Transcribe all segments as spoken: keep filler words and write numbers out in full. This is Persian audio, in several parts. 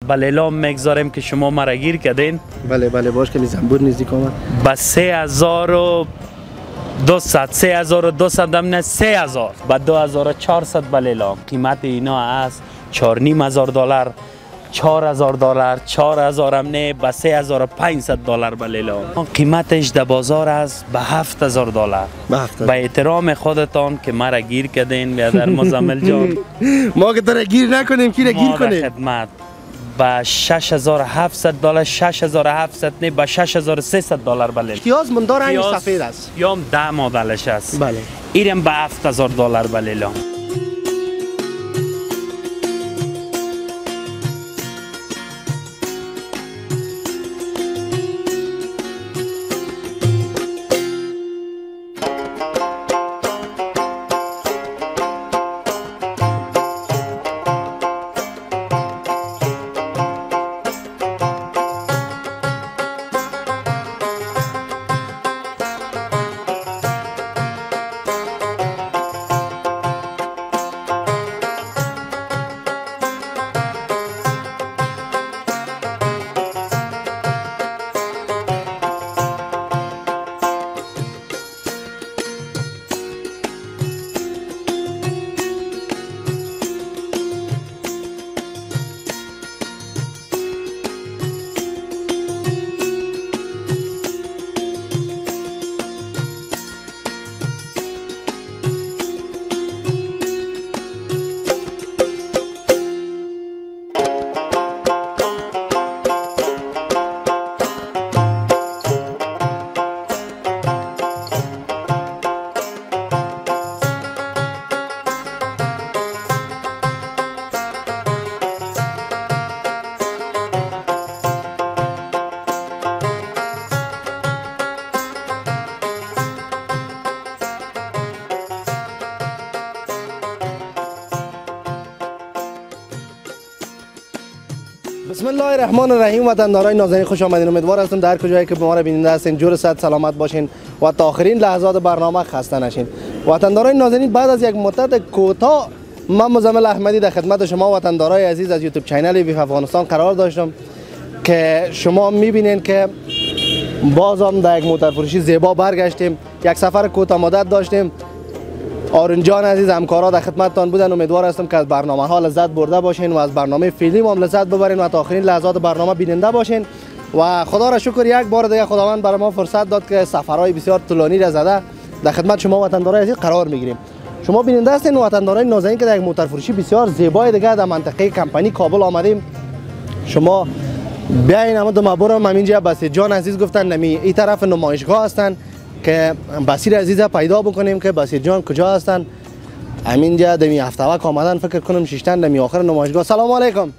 بلیلام میگذاریم که شما مرا گیر کردین. بله بله باش که زنبور نزدیک آمد. با سه هزار و دوصد سه هزار و دوصد هم نه سه هزار با دو هزار و چهارصد بلیلام. قیمت اینا است چهار نیم هزار دلار، چهار هزار دلار، چهار هزار هم نه با سه هزار و پانصد دلار بلیلام. قیمتش در بازار است به هفت هزار دلار. به احترام خودتان که مرا گیر کردین بیادر مزمل جان. ما که تو گیر نکنیم کی را گیر کنیم؟ خدمت با شش هزار و هفتصد دلار، شش هزار و هفتصد نه با شش هزار و سیصد دلار بلیل. پیاز مندار رنگ سفید است. یام ده مدلش است. بله. اینم با هفت هزار دلار بلیلام. بسم الله الرحمن الرحیم. وطندارای نازنین خوش آمدین. امیدوار هستم در کجایی که به ما را بیننده هستین جور صد سلامت باشین و تا آخرین لحظات برنامه خسته نشین. وطندارای نازنین بعد از یک مدت کوتاه من مزمل احمدی در خدمت شما وطندارای عزیز از یوتیوب چینل بیف افغانستان قرار داشتم که شما میبینین که باز هم در یک موتر فروشی زیبا برگشتیم. یک سفر کوتاه مدت داشتیم. آرون جان عزیز همکارا در خدمتتان بودن. امیدوار هستم که از برنامه ها لذت برده باشین و از برنامه فیلم هم لذت ببرین و تا آخرین لحظات برنامه بیننده باشین و خدا را شکر یک بار دیگه خداوند برای ما فرصت داد که سفرهای بسیار طولانی را زده در خدمت شما وطندارای عزیز قرار میگیریم. شما بیننده هستین وطندارای نازنین که در یک موتر فروشی بسیار زیبای دیگه در منطقه کمپانی کابل آمدیم. شما بیاین اما دو مبارم همینجا بسیر جان عزیز گفتن نمی این طرف نمایشگاه هستن که بسیر عزیز پیدا بکنیم که بسیر جان کجا هستن. همینجا دمی هفته وقت آمدن فکر کنم ششتن دمی آخر نمایشگاه. سلام علیکم.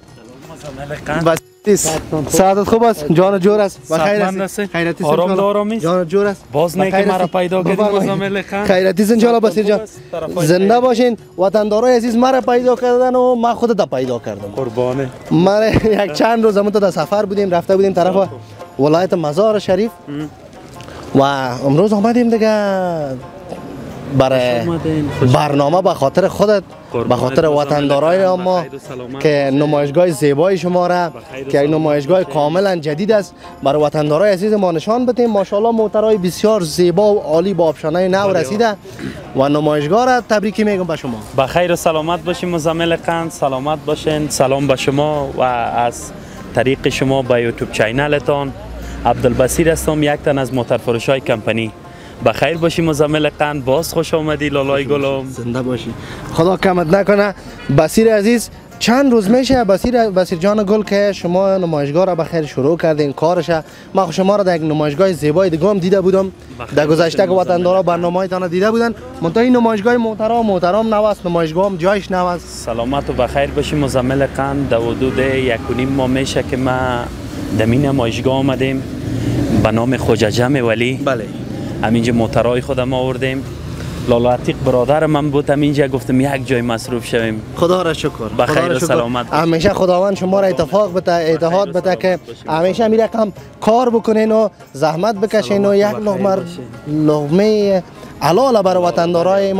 سعادت خوب است؟ جان جور است؟ بخیر است؟ خیرتی آرام دارامی؟ جان جور است؟ باز نه که مرا پیدا کردید مزمل خان. خیرتی ان شاء الله بسیر جان. زنده باشین. وطندارای عزیز مرا پیدا کردن و من خودت پیدا کردم. قربانه. ما یک چند روز زمان در سفر بودیم رفته بودیم طرف ولایت مزار شریف و امروز آمدیم دیگه برای برنامه به خاطر خودت به خاطر وطندارای ما که نمایشگاه زیبای شما را که یک نمایشگاه کاملا جدید است برای وطندارای عزیز ما نشان بدیم. ماشاءالله موترهای بسیار زیبا و عالی با آپشن‌های نو رسیده و نمایشگاه را تبریک میگم به شما. با خیر و سلامت باشین مزمل قند. سلامت باشین. سلام به شما و از طریق شما به یوتیوب چینلتان. عبدالبصیر هستم، یک تن از موتر فروشای کمپانی. بخیر باشی مزمل قند. باز خوش آمدی لالای گلم. زنده باشی. خدا کمت نکنه. بصیر عزیز چند روز میشه بصیر بصیر جان گل که شما نمایشگاه را بخیر شروع کردین کارشه. من شما را در یک نمایشگاه زیبای دیگه هم دیده بودم. در گذشته که وطندارا برنامه‌هایتان دیده بودن. منتها این نمایشگاه محترم محترم نو است. نمایشگاه هم جایش نو است. سلامت و بخیر باشی مزمل قند. در حدود یک و نیم ماه میشه که ما دمین نمایشگاه آمدیم به نام خواجه جمع ولی. بله. همینجا موترهای خودم آوردیم. لالا عتیق برادر من بود همینجا گفتم یک جای مصروف شویم. خدا را شکر. بخیر و سلامت. همیشه خداوند شما را اتفاق بده اتحاد بده که همیشه می رقم کار بکنین و زحمت بکشین و یک لقمه لقمه حلال برای وطندارای ما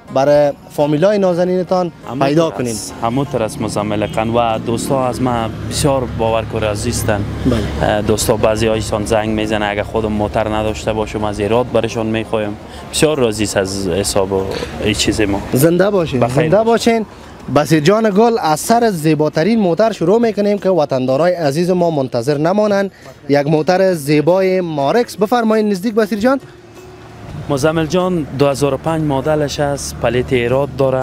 برای فامیلای نازنینتان پیدا کنین. همونطور است مزمل قن و دوستا از ما بسیار باور کن عزیزن. دوستا بعضی هایشان زنگ میزنه اگر خودم موتر نداشته باشم از ایراد برشان میخوایم. بسیار راضی از حساب و این چیز ما. زنده باشین. زنده باشین. بصیر جان گل از سر زیباترین موتر شروع میکنیم که وطندارای عزیز ما منتظر نمانند. یک موتر زیبای مارکس. بفرمایید نزدیک بصیر جان. مزمل جان دو هزار و پنج مدلش است، پلیت ایراد داره،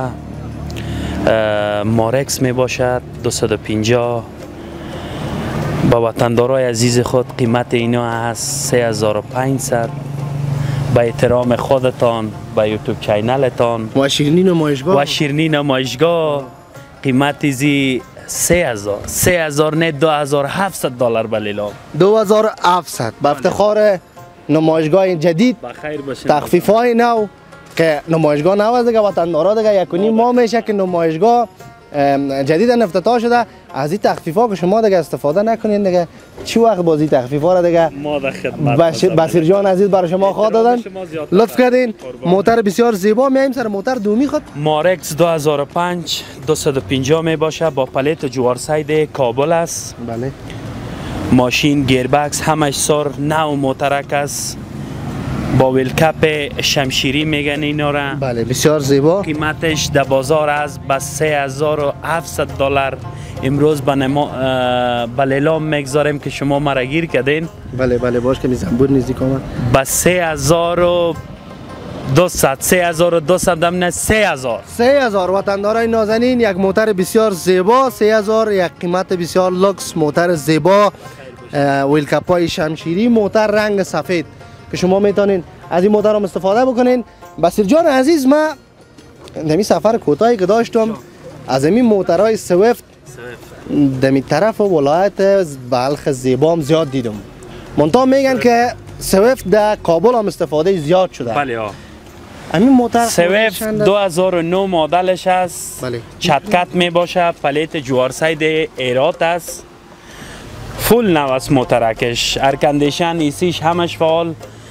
مارکس می باشد، دویست و پنجاه. با وطندارای عزیز خود قیمت اینا است سه هزار و پانصد. با احترام خودتان، با یوتیوب چینلتان و شیرینی نمایشگاه و شیرینی نمایشگاه قیمت زی سه هزار سه هزار نه دو هزار و هفتصد دلار بلیلام. دو هزار و هفتصد به افتخار نمایشگاه جدید. بخیر باشین. تخفیف های نو که نمایشگاه نو است دیگه، وطندارا دیگه یک و نیم ماه میشه که نمایشگاه جدید افتتاح شده. از این تخفیف ها که شما دیگه استفاده نکنین دیگه، چی وقت بازی تخفیف ها را دیگه ما در خدمت بصیر جان عزیز برای شما خواه دادن. لطف کردین. موتر بسیار زیبا. میایم سر موتر دومی خود. مارکس دو هزار و پنج دویست و پنجاه می باشه، با پلیت جوارساید کابل است. بله. ماشین گیربکس همش سر نو موترک است، با ویلکپ شمشیری میگن اینا را. بله بسیار زیبا. قیمتش در بازار است به سه هزار و هفتصد دلار. امروز به نما به لیلام میگذاریم که شما مرا گیر کردین. بله بله باش که زنبور نزدیک آمد. به سه هزار و دویست سه هزار و دویست دم نه سه هزار سه هزار. وطندارای نازنین یک موتر بسیار زیبا سه هزار، یک قیمت بسیار لوکس، موتر زیبا، ویلکپ های شمشیری، موتر رنگ سفید که شما میتونین از این موتر هم استفاده بکنین. بصیر جان عزیز ما دمی سفر کوتاهی که داشتم از این موترهای سویفت دمی طرف ولایت بلخ زیبام زیاد دیدم. منتها میگن که سویفت در کابل هم استفاده زیاد شده. بله ها. همین موتر سویفت دو هزار و نه مدلش است. بله. چتکت می باشه، پلیت جوارساید ایراد است. فول نو است موترکش، ارکندیشن ایسیش همش فعال.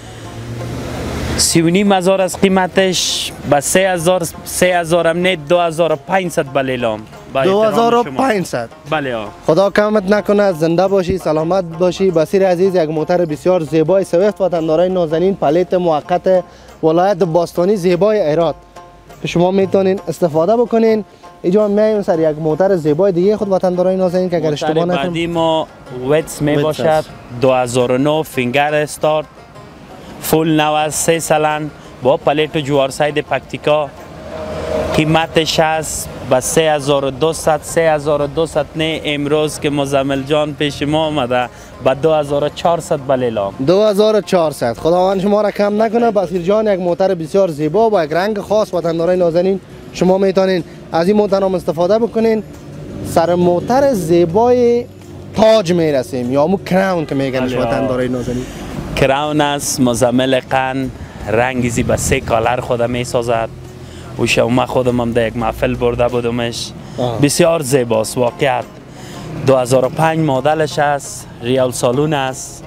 سی و نیم هزار از قیمتش به سه هزار سه هزار هم نه دو هزار و پانصد بلیلام. دو هزار و پانصد. بله ها. خدا کمت نکنه، زنده باشی، سلامت باشی. بصیر عزیز یک موتر بسیار زیبای سویفت وطندارای نازنین، پلیت موقت ولایت باستانی زیبای ایراد که شما میتونین استفاده بکنین. اینجا میایم سر یک موتر زیبای دیگه خود وطندارای نازنین که اگر اشتباه نکنم بعدی ما ویتس می باشد دو هزار و نه فینگر استارت، فول نو سه سلن با پلیت جوارساید پکتیکا. قیمتش است به سه هزار و دویست سه هزار و دویست نه. امروز که مزمل جان پیش ما آمده به دو هزار و چهارصد بلیلام. دو هزار و چهارصد. خداوند شما را کم نکنه. بصیر جان یک موتر بسیار زیبا با یک رنگ خاص وطندارای نازنین شما میتونین از این موتر هم استفاده بکنین. سر موتر زیبای تاج میرسیم یا مو کراون که میگنش وطندارای نازنین. کراون است مزمل قن، رنگی زی به سه کالر خود میسازد. و شما خودم هم در یک محفل برده بودمش. بسیار زیباست واقعیت. دو هزار و پنج مدلش است، ریال سالون است،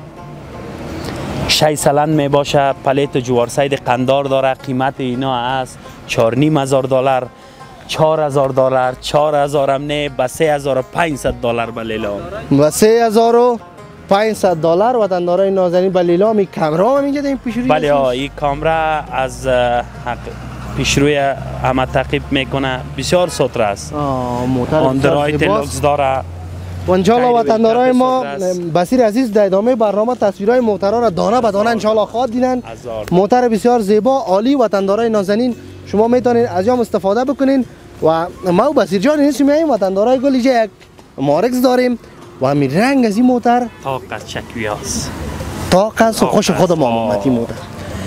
شش سلند می باشه، پلیت جوارساید قندار داره. قیمت اینا است چهار و نیم هزار دلار، چهار هزار دلار، چهار هزار هم نه به سه هزار و پانصد دلار بلیلام. به سه هزار و پانصد دلار وطندارای نازنین بلیلام. این کامرا میگه این پیشروی؟ بله ها، این کامرا از پیشروی همه تعقیب میکنه. بسیار سوتر است. اندروید لوکس داره. و انشالله وطندارای ما بصیر عزیز در ادامه برنامه تصویرهای موترها را دانه به دانه انشالله خواهد دیدن. موتر بسیار زیبا عالی وطندارای نازنین شما میتونین از آن استفاده بکنین. و ما و بصیر جان اینجا میایم وطندارای گل اینجا یک مارکس داریم و همین رنگ از این موتر طاق از چکویاست. طاق از خوش خود ما آمد این موتر.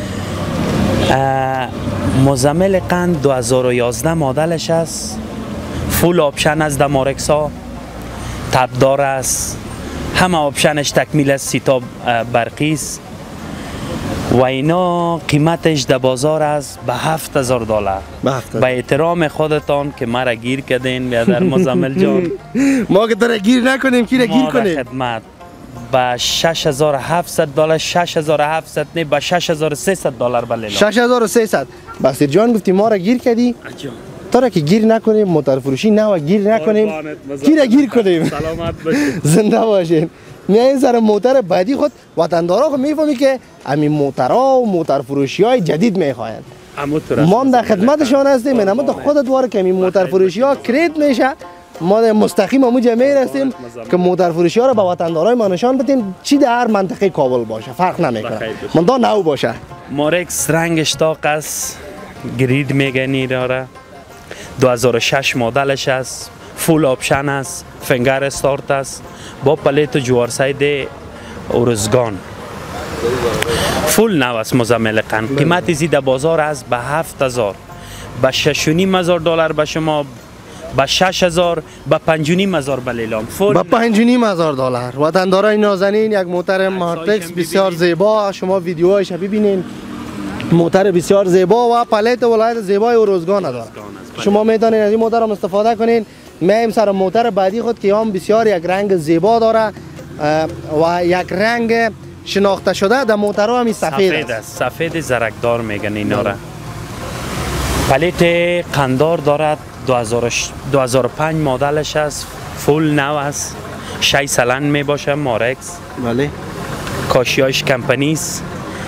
مزمل قند دو هزار و یازده مدلش است. فول آپشن از در مارکس ها، تبدار است، همه آپشنش تکمیل است، سیتا برقی است و اینا قیمتش در بازار است به هفت هزار دلار. به احترام خودتان که مرا گیر کردین بیادر مزمل جان. ما که تو گیر نکنیم کی را گیر کنیم؟ ما خدمت به شش هزار و هفتصد دلار، شش هزار و هفتصد نه به شش هزار و سیصد دلار بلیلام. شش هزار و سیصد. بصیر جان گفتی ما را گیر کردی تا را که گیر نکنیم موتر فروشی نه و گیر نکنیم گیر گیر کنیم. سلامت باشین. زنده باشین. میایین سر موتر بعدی خود وطندارا خود میفهمی که همین موترها و موتر فروشی های جدید میخواین. ما هم در خدمتشان هستیم. من اما خودت واره که همین موتر فروشی ها کریت میشه ما مستقیم همونجا میرسیم که موتر فروشی ها رو به وطندارای ما نشان بدیم چی در هر منطقه کابل باشه فرق نمیکنه من دا نو باشه. مارکس رنگش داغ است گرید میگنی داره دو هزار و شش مدلش است فول آپشن است فنگر استارت است با پلیت جوار ساید اورزگان فول نو است مزمل قند قیمت زیده بازار است به هفت هزار به شش و نیم هزار دلار به شما به شش هزار به پنج و نیم هزار به لیلام فول به پنج و نیم هزار دلار. وطندارای نازنین یک موتر مارتکس بسیار زیبا شما ویدیوهایش ببینین موتر بسیار زیبا و پلیت ولایت زیبای اورزگان داره شما میتونین از این موتر هم استفاده کنین. میایم سر موتر بعدی خود که هم بسیار یک رنگ زیبا داره و یک رنگ شناخته شده در موترها هم سفید است سفید زرکدار میگن اینا را پلیت قندار دارد دو هزار و پنج مدلش است فول نو است شش سلند می باشه مارکس بله کاشیایش کمپانی است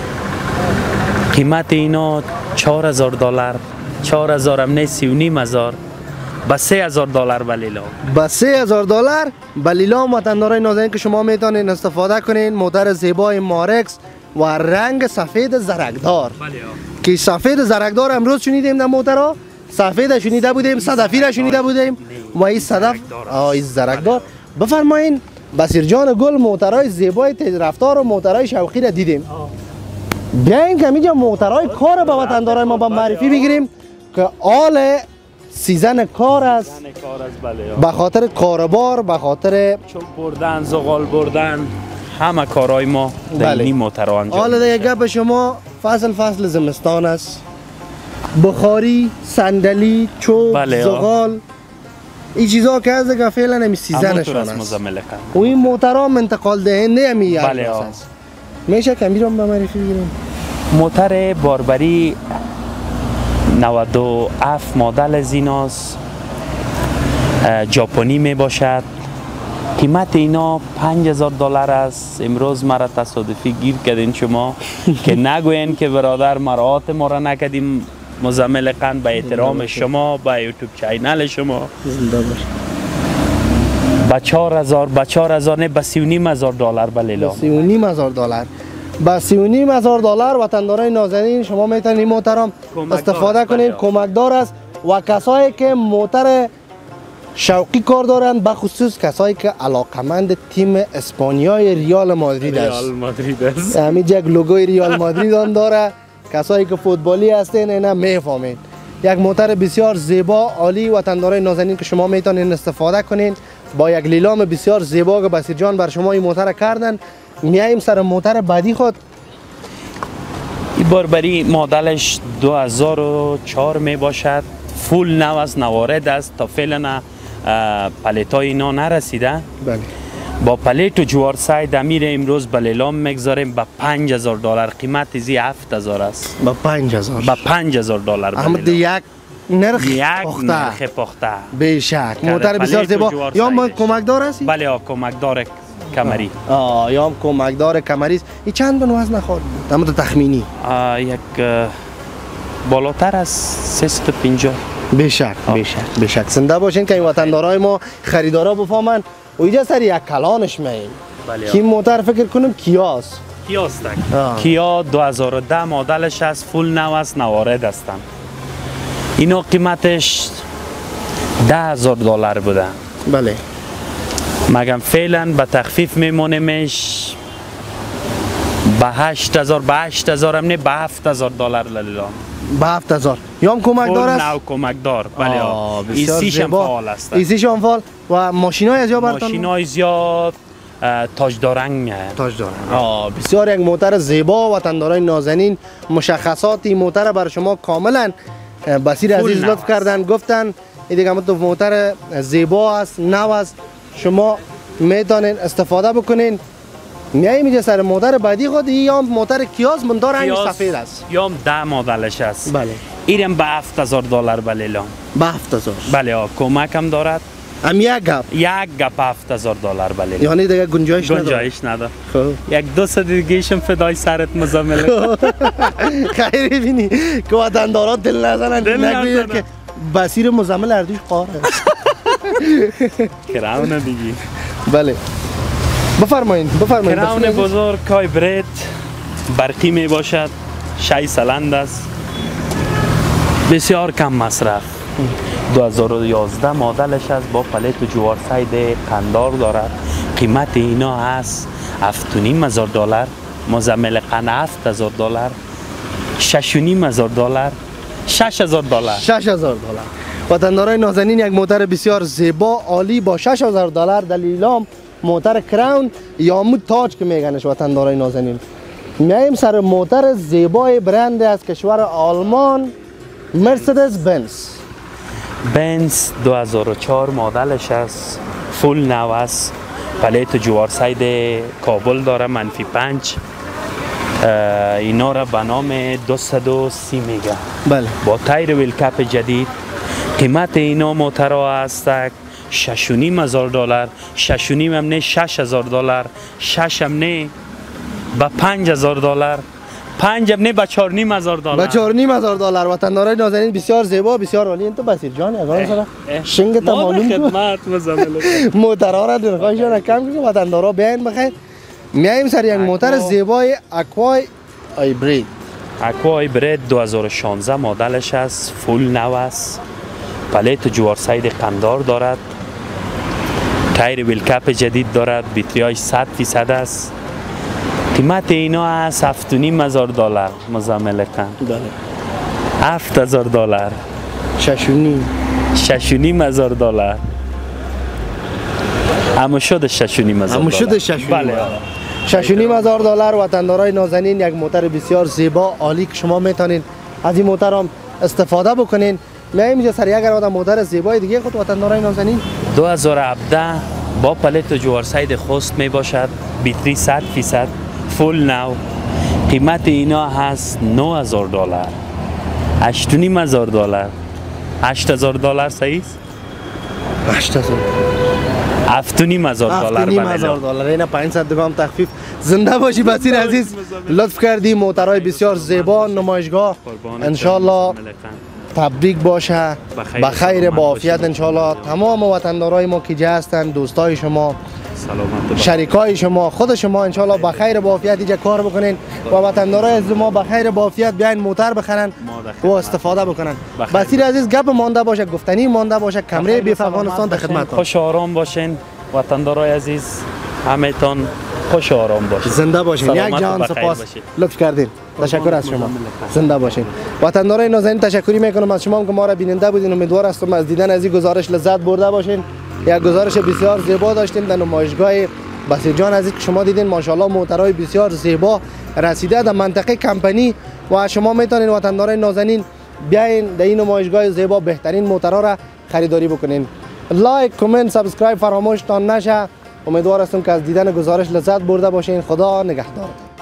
قیمت اینا چهار هزار دلار چهار هزار هم نه سی و نیم هزار به سه هزار دلار به لیلام به سه هزار دلار به لیلام وطندارای نازنین که شما میتونین استفاده کنین موتر زیبای مارکس و رنگ سفید زرکدار که سفید زرکدار امروز شنیدیم در موترها سفید شنیده بودیم صدفی را شنیده بودیم و این صدف آی زرکدار. بفرمایین بصیر جان گل موترهای زیبای تیز رفتار و موترهای شوقی را دیدیم بیاین که اینجا موترهای کار به وطندارای ما با معرفی بگیریم که آل سیزن کار است به خاطر کاربار به خاطر چوب بردن زغال بردن همه کارهای ما در این موترها انجام حالا دیگه گپ شما فصل فصل زمستان است بخاری صندلی چوب بله زغال این چیزا که از دیگه فعلا نمی سیزنشان است و این موترها منتقال دهنده همی بله است میشه کمی رو به معرفی بگیریم. موتر باربری نود و هفت مدل از ایناست ژاپنی می باشد قیمت اینا پنج هزار دلار است. امروز مرا تصادفی گیر کردین شما که نگوین که برادر مراعات ما را نکردیم مزمل قند به احترام شما به یوتیوب چینل شما با چهار هزار با چهار هزار نه با سی و نیم هزار دلار به لیلا سی و نیم هزار دلار با سی و نیم هزار دلار وطندارای نازنین شما میتونید این موتر استفاده کنید کمکدار است و کسایی که موتر شوقی کار دارند به خصوص کسایی که علاقمند تیم اسپانیای ریال مادرید است ریال مادرید است همین یک لوگوی ریال مادرید آن داره کسایی که فوتبالی هستین اینا میفهمید یک موتر بسیار زیبا عالی وطندارای نازنین که شما میتونین استفاده کنین با یک لیلام بسیار زیبا که بصیر جان بر شما این موتر کردن. میایم سر موتر بعدی خود این باربری مدلش دو هزار و چهار می باشد فول نو است نوارد است تا فعلا پلیت های اینا نرسیده بله با پلیت و جوار ساید امیر امروز به لیلام میگذاریم به پنج هزار دلار قیمت زی هفت هزار است با پنج هزار با پنج هزار دلار احمد یک نرخ یک پخته نرخ پخته بیشک موتر بسیار زیبا یا ما کمکدار هستی؟ بله ها کمکدار کمری آه یا هم کمکدار کمری است. این چند من وزن خورد؟ در مورد تخمینی یک بالاتر از سیصد و پنجاه بیشک بیشک بیشک زنده باشین که این وطندارای ما خریدارا بفهمن و اینجا سر یک کلانش میاییم بله که موتر فکر کنم کیاست کیاست کیا دو هزار و ده مدلش است فول نو است نوارد هستن اینو قیمتش ده هزار دلار بوده بله مگم فعلا به تخفیف میمونیمش به هشت هزار به هشت هزار هم نه به هفت هزار دلار لیلا به هفت هزار یا هم کمکدار است؟ نو کمکدار بله ایسیش هم فعال است ایسیش هم فعال و ماشین های از یا برتان؟ ماشین های زیاد تاجدارنگ میاد تاجدارنگ بسیار یک موتر زیبا وطندارای نازنین مشخصات این موتر بر شما کاملا بصیر عزیز لطف کردن گفتن این دیگه موتر زیبا است نو است شما میتونین استفاده بکنین. میاییم اینجا سر موتر بعدی خود یا موتر کیاس مندار رنگ سفید است یا ده مدلش است بله اینم به هفت هزار دلار بله اعلام. به هفت هزار. بله آ کمک هم دارد. هم یک گپ. یک گپ هفت هزار دلار بله اعلام. یعنی دیگه گنجایش نداره. گنجایش نداره. خب یک دو صد دیگهشم فدای سرت مزمل. خیلی بینی که وطندارا دل نزنن نگوید که بصیر مزمل اردوش قاره. کراون دیگه. بله. بفرمایید بفرمایید. کراون بزرگ هایبرید برقی می باشد. شش سلند است. بسیار کم مصرف. دو هزار و یازده مدلش است با پلیت و جوار ساید قندار دارد. قیمت اینا هست هفت و نیم هزار دلار. مزمل قند هفت هزار دلار. شش و نیم هزار دلار. شش هزار دلار. شش هزار دلار. وطندارای نازنین یک موتر بسیار زیبا عالی با شش هزار دلار در لیلام موتر کراون یا مود تاج که میگنش وطندارای نازنین. میایم سر موتر زیبای برند از کشور آلمان مرسدس بنز. بنز دو هزار و چهار مدلش است. فول نو است. پلیت جوار ساید کابل داره منفی پنج. اینا را به نام دویست و سی میگه. بله. با تایر ویل کپ جدید. قیمت اینا موترها است شش و نیم هزار دلار. شش و نیم هم نه شش هزار دلار. شش هم نه با پنج هزار دلار. پنج هم نه با چهار نیم هزار دلار. با چهار نیم هزار دلار. وطندارای نازنین بسیار زیبا بسیار عالی. تو بسیر جان اگر سر شنگ تا معلوم خدمت مزمل موترها را درخواستشان کم کنید وطندارا بیاین بخیر. میایم سر یک موتر زیبای اکوای هایبرید. اکوا هایبرید دو هزار و شانزده مدلش است. فول نو است. پلیت جوار ساید قندار دارد. تایر ویل کپ جدید دارد. بیتریاش صد فیصد است. قیمت اینا است هفت و نیم هزار دلار. مزمل قند. بله. هفت هزار دلار. شش و نیم. شش و نیم هزار دلار. اما شده شش و نیم هزار دلار. اما شده شش و نیم. بله. شش و نیم هزار دلار. وطندارای نازنین یک موتر بسیار زیبا عالی که شما میتونین از این موتر هم استفاده بکنین. میایم اینجا سر یک اگر موتر زیبای دیگه خود وطندارای نازنین دو هزار و هفده با پلیت و جوار ساید خوست می باشد. بیتری صد فیصد. فول نو. قیمت اینا هست نه هزار دلار. هشت و نیم هزار دلار. هشت هزار دلار صحیح است؟ هشت هزار. هفت و نیم هزار دلار. هفت و نیم هزار دلار. اینا پانصد درهم تخفیف. زنده باشی بصیر عزیز. لطف کردی موترهای بسیار زیبا نمایشگاه ان شاء الله تبریک باشه. بخیر با عافیت ان شاء الله. تمام وطندارای ما که جا هستند دوستای شما شریکای شما خود شما ان شاء الله بخیر با عافیت اینجا کار بکنین و وطندارای از ما بخیر با عافیت بیاین موتر بخرن و استفاده بکنن. بصیر عزیز گپ مانده باشه گفتنی مانده باشه کمره بیف افغانستان در خدمت. خوش آرام باشین وطندارای عزیز همه تان خوش آرام باشین. زنده باشین. یک جان سپاس لطف کردین. تشکر از شما. زنده باشین. وطندارای نازنین تشکری میکنم از شما که ما را بیننده بودین. امیدوار هستم از دیدن از این گزارش لذت برده باشین. یک گزارش بسیار زیبا داشتیم در نمایشگاه بصیر جان عزیز که شما دیدین ماشاءالله موترهای بسیار زیبا رسیده در منطقه کمپنی و شما میتونین وطندارای نازنین بیاین در این نمایشگاه زیبا بهترین موترها را خریداری بکنین. لایک کامنت سابسکرایب فراموش تان نشه. امیدوار هستم که از دیدن گزارش لذت برده باشین. خدا نگهدار.